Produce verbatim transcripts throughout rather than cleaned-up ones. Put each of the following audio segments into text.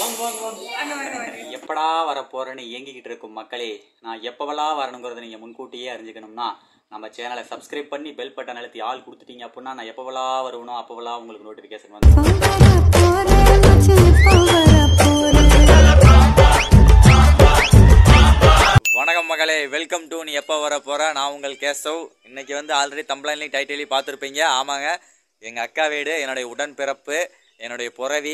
எப்படா வர போறேன்னு இயங்கிக்கிட்டு இருக்கும் மக்களே, நான் எப்பவெல்லாம் வரணுங்கிறத நீங்க முன்கூட்டியே அறிஞ்சுக்கணும்னா நம்ம சேனலை சப்ஸ்கிரைப் பண்ணி பெல் பட்டன் அழுத்தி ஆள் கொடுத்துட்டீங்க அப்படின்னா நான் எப்பவெல்லாம் வருவனோ அப்பவெல்லாம் உங்களுக்கு நோட்டிஃபிகேஷன் வந்து. வணக்கம் மகளே, வெல்கம் டு நீ எப்போ வர போற. நான் உங்கள் கேசவ். இன்னைக்கு வந்து ஆல்ரெடி தம்ப்லைன்லையும் டைட்டிலையும் பார்த்துருப்பீங்க. ஆமாங்க, எங்கள் அக்கா வீடு, என்னுடைய உடன்பிறப்பு, என்னுடைய புறவி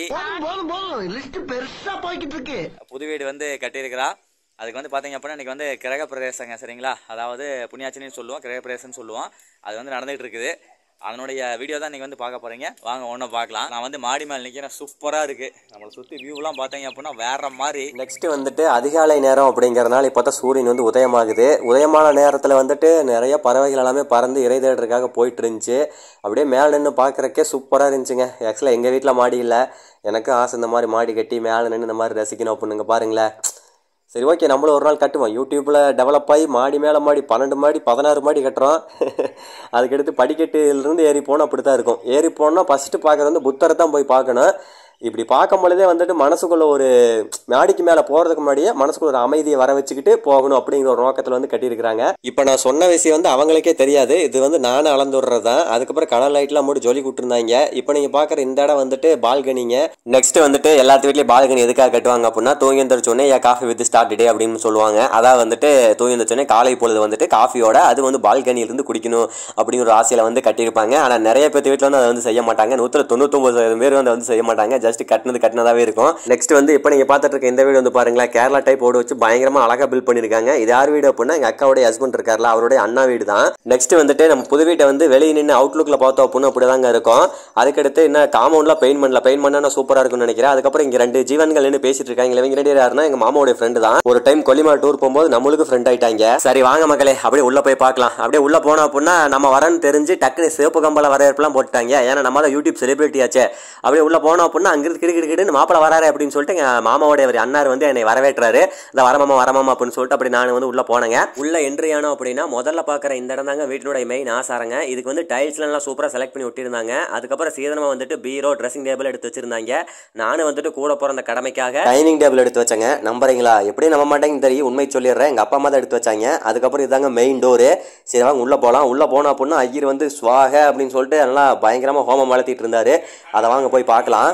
புது வீடு வந்து கட்டியிருக்கிறா. அதுக்கு வந்து பார்த்தீங்க அப்படின்னா இன்றைக்கி வந்து கிரக பிரவேசங்க, சரிங்களா? அதாவது புண்ணியாச்சின்னு சொல்லுவோம், கிரக பிரவேசம்னு சொல்லுவோம். அது வந்து நடந்துகிட்டு இருக்குது. அதனுடைய வீடியோ தான் இன்றைக்கி வந்து பார்க்க போகிறீங்க. வாங்க ஒன்றும் பார்க்கலாம். நான் வந்து மாடி மேல் நிற்கிறேன். சூப்பராக இருக்குது. நம்மளை சுற்றி வியூலாம் பார்த்தீங்க அப்படின்னா வேறு மாதிரி. நெக்ஸ்ட்டு வந்துட்டு அதிகாலை நேரம் அப்படிங்கிறதுனால இப்போ தான் சூரியன் வந்து உதயமாகுது. உதயமான நேரத்தில் வந்துட்டு நிறைய பறவைகள் எல்லாமே பறந்து இறை தேடுறதுக்காக போயிட்டு இருந்துச்சு. அப்படியே மேலே நின்று பார்க்குறக்கே சூப்பராக இருந்துச்சுங்க. ஆக்சுவலாக எங்கள் வீட்டில் மாடி இல்லை. எனக்கு ஆசை இந்த மாதிரி மாடி கட்டி மேலே நின்று இந்த மாதிரி ரசிக்கணும் அப்படின்னுங்க. பாருங்களேன். சரி, ஓகே, நம்மளும் ஒரு நாள் கட்டுவோம். யூடியூப்பில் டெவலப் ஆகி மாடி மேலே மாடி பன்னெண்டு மாடி பதினாறு மாடி கட்டுறோம். அதுக்கடுத்து படிக்கட்டுலேருந்து ஏறி போனால் அப்படி தான் இருக்கும். ஏறி போனால் ஃபஸ்ட்டு பார்க்குறது வந்து புத்தரை தான் போய் பார்க்கணும். இப்படி பார்க்கும் பொழுதே வந்துட்டு மனசுக்குள்ளே ஒரு மாடிக்கு மேலே போகிறதுக்கு முன்னாடியே மனசுக்குள்ள ஒரு அமைதியை வர வச்சுக்கிட்டு போகணும் அப்படிங்கிற ஒரு நோக்கத்தில் வந்து கட்டியிருக்கிறாங்க. இப்போ நான் சொன்ன விஷயம் வந்து அவங்களுக்கே தெரியாது. இது வந்து நானே அளந்து விடுறது தான். அதுக்கப்புறம் கலர் லைட்லாம் மூடி ஜொலி கொடுத்துருந்தாங்க. இப்போ நீங்கள் பார்க்குற இந்த இடம் வந்துட்டு பால்கனிங்க. நெக்ஸ்ட் வந்துட்டு எல்லாத்து வீட்லேயும் பால்கனி எதுக்காக கட்டுவாங்க அப்படின்னா தூங்கி எழுந்திரிச்சோடனே ஏன் காஃபி வித் ஸ்டார்ட் டே அப்படின்னு சொல்லுவாங்க. அதாவது வந்துட்டு தூங்கி எழுந்திரிச்சோடனே காலை பொழுது வந்துட்டு காஃபியோட அது வந்து பால்கனியிலிருந்து குடிக்கணும் அப்படிங்கிற ஒரு ஆசையில் வந்து கட்டியிருப்பாங்க. ஆனால் நிறைய பேர் வீட்டில் வந்து அதை வந்து செய்ய மாட்டாங்க. நூற்றில் தொண்ணூத்தொம்பது பேர் வந்து வந்து செய்ய மாட்டாங்க. ஜஸ்ட் கட்டினது கட்டினதாவே இருக்கும். நெக்ஸ்ட் வந்து இப்போ நீங்க பார்த்துட்டு இருக்க இந்த வீடு வந்து பாருங்களேன், கேரளா டைப் ஓடு வச்சு பயங்கரமா அழகா பில்ட் பண்ணிருக்காங்க. இது யார் வீடு அப்படின்னா எங்க அக்காவுடைய ஹஸ்பண்ட் இருக்காருல, அவருடைய அண்ணா வீடு தான். நெக்ஸ்ட் வந்துட்டு நம்ம புது வீட்டை வந்து வெளியே நின்று அவுட்லுக்ல பார்த்தோம் அப்படின்னு அப்படிதாங்க இருக்கும். அதுக்கடுத்து என்ன காம்பவுண்ட்ல பெயிண்ட் பண்ணல, பெயிண்ட் பண்ணா சூப்பரா இருக்கும்னு நினைக்கிறேன். அதுக்கப்புறம் இங்க ரெண்டு ஜீவன்கள் நின்று பேசிட்டு இருக்காங்க. இவங்க ரெண்டு யாருன்னா எங்க மாமாவுடைய ஃப்ரெண்டு தான். ஒரு டைம் கொல்லிமலை டூர் போகும்போது நம்மளுக்கு ஃப்ரெண்ட் ஆயிட்டாங்க. சரி வாங்க மக்களே, அப்படியே உள்ள போய் பார்க்கலாம். அப்படியே உள்ள போனோம் அப்படின்னா நம்ம வரன்னு தெரிஞ்சு டக்குனு சிவப்பு கம்பல வரவேற்பெல்லாம் போட்டாங்க. ஏன்னா நம்ம யூடியூப் செலிபிரிட்டி ஆச்சே. அப்படியே உள்ள போனோம் அப்படின்னா அங்கிருந்து கிடு கிடு கிடுன்னு மாப்பிள வராரு அப்படின்னு சொல்லிட்டு எங்க மாமாவோட அண்ணார் வந்து என்னை வரவேற்றாரு. இந்த வரமாமா வரமாமா அப்படின்னு சொல்லிட்டு அப்படி நான் வந்து உள்ள போனேங்க. உள்ள என்ட்ரி ஆனோம் அப்படின்னா முதல்ல பாக்குற இந்த இடம் தாங்க வீட்டினுடைய மெயின் ஆசாரங்க. இதுக்கு வந்து டைல்ஸ் எல்லாம் சூப்பரா செலக்ட் பண்ணி ஒட்டியிருந்தாங்க. அதுக்கப்புறம் சீதனமா வந்துட்டு பீரோ ட்ரெஸ்ஸிங் டேபிள் எடுத்து வச்சிருந்தாங்க. நானும் வந்துட்டு கூட போற அந்த கடமைக்காக டைனிங் டேபிள் எடுத்து வச்சேங்க. நம்புறீங்களா? எப்படி நம்ப மாட்டேங்குன்னு தெரியும், உண்மை சொல்லிடுறேன். எங்க அப்பா அம்மா தான் எடுத்து வச்சாங்க. அதுக்கப்புறம் இதாங்க மெயின் டோரு. சரி வாங்க உள்ள போலாம். உள்ள போனோம் அப்படின்னா ஐயர் வந்து சுவாக அப்படின்னு சொல்லிட்டு நல்லா பயங்கரமா ஹோமம் வளர்த்திட்டு இருந்தாரு. அதை வாங்க போய் பார்க்கலாம்.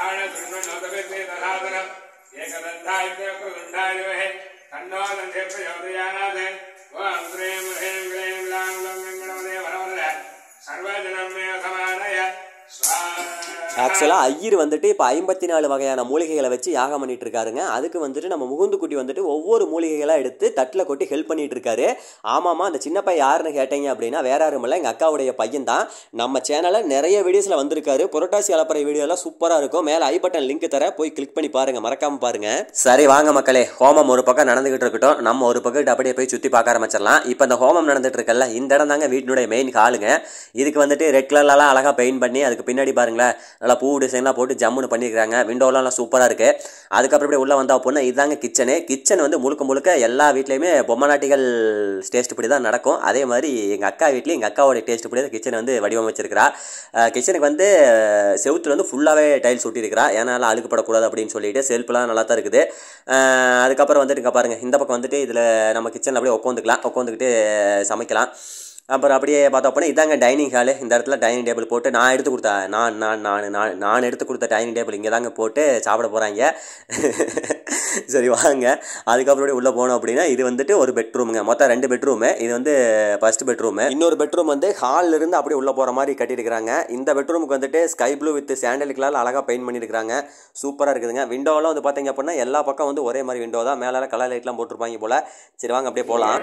ஆக்சுவலா ஐயர் வந்துட்டு இப்போ ஐம்பத்தி நாலு வகையான மூலிகைகளை வச்சு யாகம் பண்ணிட்டு இருக்காருங்க. அதுக்கு வந்துட்டு நம்ம முகுந்து குட்டி வந்துட்டு ஒவ்வொரு மூலிகைகளாக எடுத்து தட்டில் கொட்டி ஹெல்ப் பண்ணிட்டு இருக்காரு. ஆமாமா, அந்த சின்ன பையன் யாருன்னு கேட்டீங்க அப்படின்னா வேற யாரும் இல்லை, எங்கள் அக்காவுடைய பையன் தான். நம்ம சேனலில் நிறைய வீடியோஸில் வந்திருக்காரு. புரட்டாசி அலப்பறை வீடியோலாம் சூப்பராக இருக்கும். மேலே ஐ பட்டன் லிங்க் தர, போய் கிளிக் பண்ணி பாருங்க, மறக்காம பாருங்க. சரி வாங்க மக்களே, ஹோமம் ஒரு பக்கம் நடந்துகிட்டு இருக்கட்டும். நம்ம ஒரு பக்கம் அப்படியே போய் சுற்றி பார்க்க ஆரம்பிச்சிடலாம். இப்போ இந்த ஹோமம் நடந்துட்டு இருக்கல, இந்த இடம் தாங்க வீட்டினுடைய மெயின் ஹாலுங்க. இதுக்கு வந்துட்டு ரெட் கலர்லாம் அழகாக பெயிண்ட் பண்ணி அதுக்கு பின்னாடி பாருங்களேன் நல்லா பூ டிசைன்லாம் போட்டு ஜம்முன்னு பண்ணியிருக்காங்க. விண்டோலாம் சூப்பராக இருக்குது. அதுக்கப்புறம் இப்படி உள்ளே வந்தால் அப்படின்னா இதுதாங்க கிச்சனு. கிச்சன் வந்து முழுக்க முழுக்க எல்லா வீட்லேயுமே பொம்மை நாட்டிகள் டேஸ்ட் படி தான் நடக்கும். அதே மாதிரி எங்கள் அக்கா வீட்லேயும் எங்கள் அக்காவோட டேஸ்ட் படி தான் கிச்சனை வந்து வடிவமைச்சிருக்கிறா. கிச்சனுக்கு வந்து செவுத்துல வந்து ஃபுல்லாகவே டைல்ஸ் ஒட்டியிருக்கிறா. ஏன்னா அழுக்குப்படக்கூடாது அப்படின்னு சொல்லிட்டு செல்ஃபெலாம் நல்லா தான் இருக்குது. அதுக்கப்புறம் வந்துட்டு இங்கே பாருங்கள், இந்த பக்கம் வந்துட்டு இதில் நம்ம கிச்சனில் அப்படியே உட்காந்துக்கலாம், உட்காந்துக்கிட்டு சமைக்கலாம். அப்புறம் அப்படியே பார்த்தோம் அப்படின்னா இதாங்க டைனிங் ஹாலு. இந்த இடத்துல டைனிங் டேபிள் போட்டு நான் எடுத்து கொடுத்தா நான் நான் நான் நான் நான் எடுத்து கொடுத்த டைனிங் டேபிள் இங்கே தாங்க போட்டு சாப்பிட போகிறாங்க. சரி வாங்க. அதுக்கப்புறம் உள்ளே போனோம் அப்படின்னா இது வந்துட்டு ஒரு பெட்ரூமுங்க. மொத்தம் ரெண்டு பெட்ரூமு. இது வந்து ஃபர்ஸ்ட் பெட்ரூமு. இன்னொரு பெட்ரூம் வந்து ஹாலில் இருந்து அப்படியே உள்ளே போகிற மாதிரி கட்டியிருக்கிறாங்க. இந்த பெட்ரூமுக்கு வந்துட்டு sky blue with sandal colour அழகாக பெயிண்ட் பண்ணியிருக்காங்க. சூப்பராக இருக்குதுங்க. விண்டோலாம் வந்து பார்த்தீங்க அப்படின்னா எல்லா பக்கம் வந்து ஒரே மாதிரி விண்டோ தான். மேலே கலர் லைட்லாம் போட்டிருப்பாங்க போல். சரி வாங்க அப்படியே போகலாம்.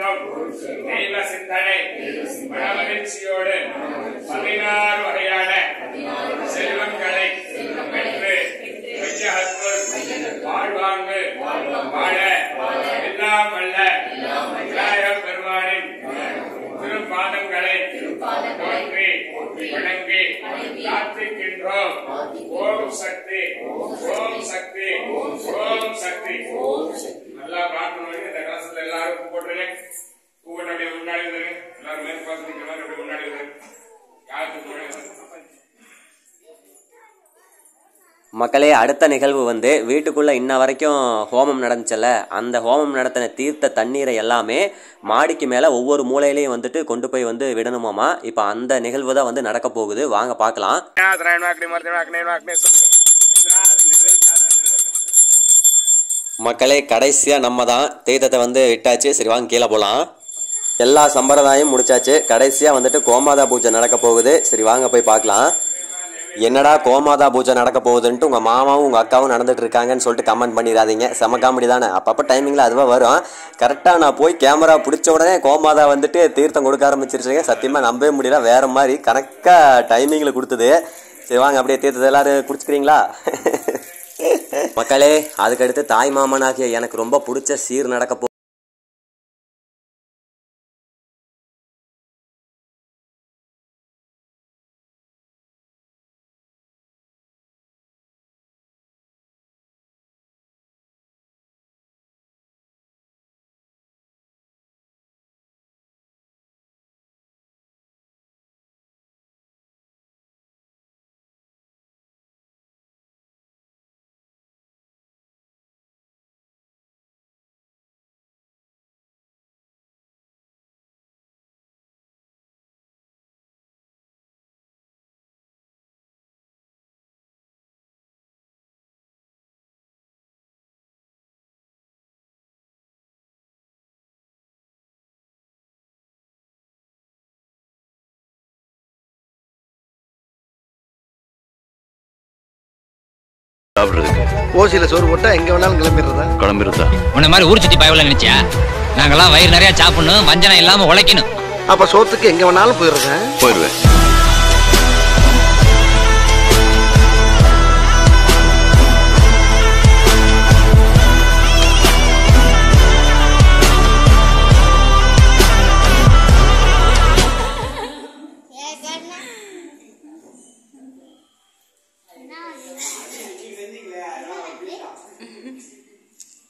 மகிழ்ச்சியோடு பதினாறு வகையான செல்வங்களை பெற்று வாழ்வாங்கு வாழ எல்லாம் வல்ல விநாயகப் பெருமானின் திருப்பாதங்களை போற்றி வணங்கி பிரார்த்திக்கின்றோம். ஓம் சக்தி, ஓம் சக்தி, ஓம் சக்தி. நல்லா பார்க்கணும். இந்த கலசத்துல எல்லாரும் போட்டுருங்க. பூவன் அப்படியே முன்னாடி வந்துருங்க. எல்லாரும் மேற்பாசம் அப்படியே முன்னாடி வந்துருங்க. யாருக்கு முன்னாடி மக்களே, அடுத்த நிகழ்வு வந்து வீட்டுக்குள்ளே இன்ன வரைக்கும் ஹோமம் நடந்துச்சல்ல, அந்த ஹோமம் நடத்தின தீர்த்த தண்ணீரை எல்லாமே மாடிக்கு மேலே ஒவ்வொரு மூலையிலையும் வந்துட்டு கொண்டு போய் வந்து விடணுமாமா. இப்போ அந்த நிகழ்வு தான் வந்து நடக்க போகுது. வாங்க பார்க்கலாம். மக்களே, கடைசியாக நம்ம தான் தீர்த்தத்தை வந்து விட்டாச்சு. சரி வாங்க கீழே போகலாம். எல்லா சம்பிரதாயம் முடிச்சாச்சு. கடைசியாக வந்துட்டு கோமாதா பூஜை நடக்க போகுது. சரி வாங்க போய் பார்க்கலாம். என்னடா கோமாதா பூஜை நடக்க போகுதுன்ட்டு உங்கள் மாமாவும் உங்கள் அக்காவும் நடந்துட்டு இருக்காங்கன்னு சொல்லிட்டு கமெண்ட் பண்ணிடாதீங்க. செம காமெடி தானே. அப்பப்போ டைமிங்கில் அதுவாக வரும். கரெக்டாக நான் போய் கேமரா பிடிச்ச உடனே கோமாதா வந்துட்டு தீர்த்தம் கொடுக்க ஆரம்பிச்சிருச்சுங்க. சத்தியமாக நம்பவே முடியல. வேறு மாதிரி கரெக்டாக டைமிங்கில் கொடுத்தது. சரி வாங்க அப்படியே தீர்த்தத்தை எல்லோரும் குடிச்சிக்கிறீங்களா? மக்களே, அதுக்கடுத்து தாய் மாமனாகிய எனக்கு ரொம்ப பிடிச்ச சீர் நடக்க போ ஓசியில சோறு போட்டா எங்க வேணாலும் கிளம்பிடுறதா கிளம்பிடுறதா உன்ன மாதிரி ஊர் சுத்தி பயவுல நினைச்சியா? நாங்கெல்லாம் வயிறு நிறைய சாப்பிடணும், வஞ்சனம் இல்லாம உழைக்கணும். அப்ப சோத்துக்கு எங்க வேணாலும் போயிடுறேன் போயிடுவேன்.